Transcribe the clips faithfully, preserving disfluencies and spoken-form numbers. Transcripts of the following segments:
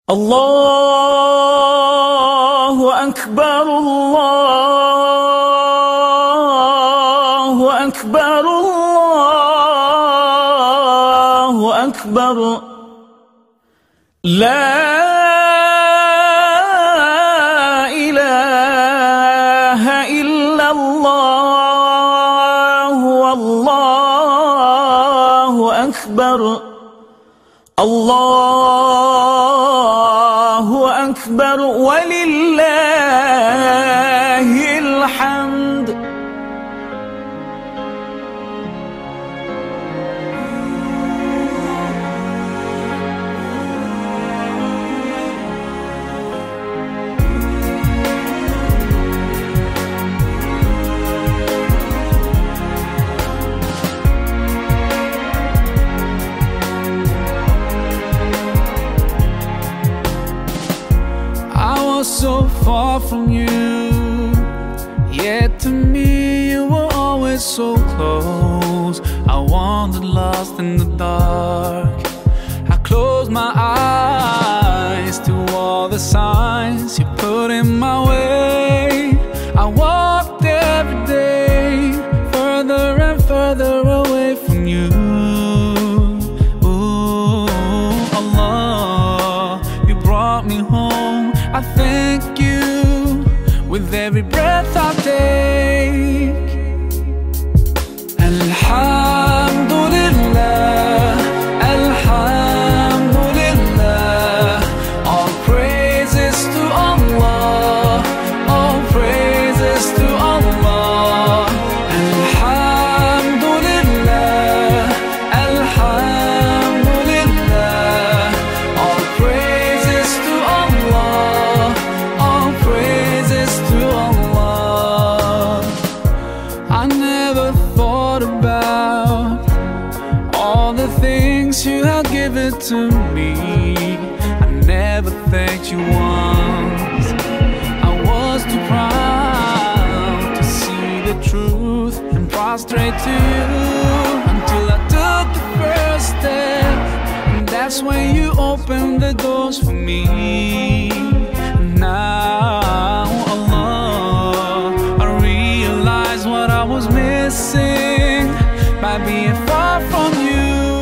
Allahu Akbar, Allahu Akbar, Allahu Akbar. La ilaha illallah, wallahu akbar. Allahu akbar walillahil hamd. So far from you, yet to me you were always so close. I wandered lost in the dark. I closed my eyes to all the signs you put in my way. I walked every day further and further away from you. Ooh, Allah, you brought me home. I thank you with every breath I take. Alhamdulillah, Alhamdulillah. All praises to Allah, all praises to Allah. Alhamdulillah, Alhamdulillah. All praises to Allah, all praises to Allah. I never thought about all the things you have given to me. I never thanked you once. I was too proud to see the truth and prostrate to you until I took the first step, and that's when you opened the doors for me. Now, Allah, I realize what I was missing by being far from you.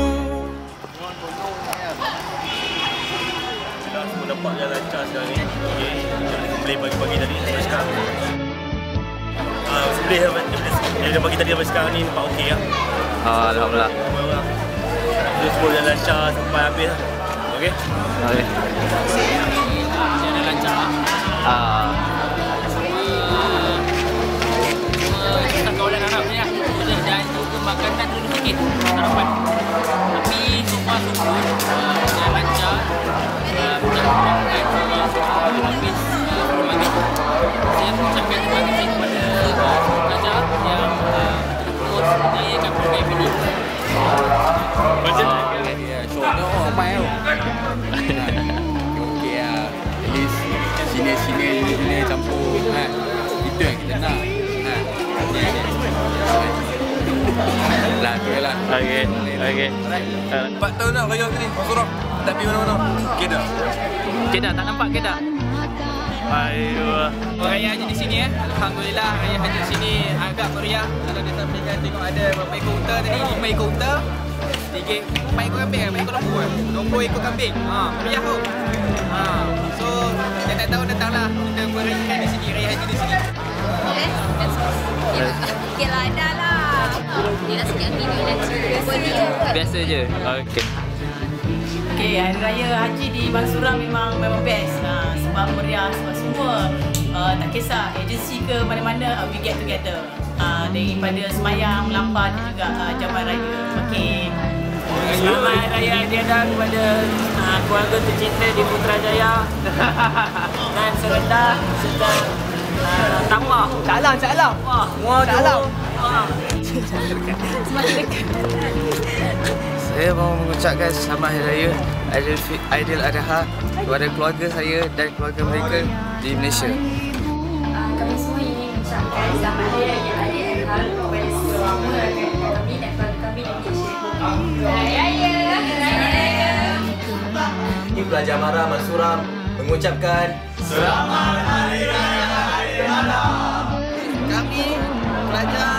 Sudah semua nampak yang lancar sekarang ni. Okay, boleh bagi-bagi tadi sampai sekarang. Ah, boleh dia dah bagi tadi sampai sekarang ni nampak okey lah. Ah, alhamdulillah. Dia semua dah lancar sampai habis lah. Okey? Okey. Dia dah lancar. Ah. Cuma susah kawalan Arab ni lah. Boleh dan juga makanan dulu sikit tak dapat. Tapi semua semua dah lancar. Mudah-mudahan habis semangat. Saya mengucapkan terima kasih kepada pelajar yang terus menjayakan program ini. Macam Ya, show tu ramai tau. Okey lah. At least senior-senior junior campur kan. Itu yang kita nak. Kan. Lah tu je lah. Okey. Okey. Empat tahun dah raya ni. Sorok. Tak pergi mana-mana. Kedah. Kedah tak nampak Kedah. Ayuh. Raya haji di sini eh. Alhamdulillah raya haji di sini agak meriah. Kalau dia sampaikan tengok ada berapa ekor unta tadi, lima ekor unta. Tiga, empat ekor kambing, empat ekor lembu kan. dua puluh ekor kambing. Ha, meriah tu. Ha, so setiap tahun datanglah kita merayakan di sini, raya haji di sini. Okey lah, dah lah. Dia dah sejak video nanti. Biasa je. Okey. Okay, hari raya haji di Bansura memang memang best uh, sebab meriah, sebab semua uh, tak kisah agensi ke mana-mana, uh, we get together uh, daripada semayang, melampar dan juga uh, jamuan raya. Okay. Selamat Raya Adiada kepada uh, keluarga tercinta di Putrajaya dan serendah serta uh, Tamah. Salam, salam. Wah, Salam. Semakin dekat. Saya mahu mengucapkan selamat Hari Raya Aidil Aidil Adha kepada keluarga saya dan keluarga mereka di Malaysia. Kami semua ingin mengucapkan selamat Hari Raya Aidil Adha kepada semua rakyat kami dan keluarga kami di Malaysia. Hari Raya! Hari Raya! Kami pelajar Mara Mansurah mengucapkan Selamat Hari Raya Aidilada. Kami pelajar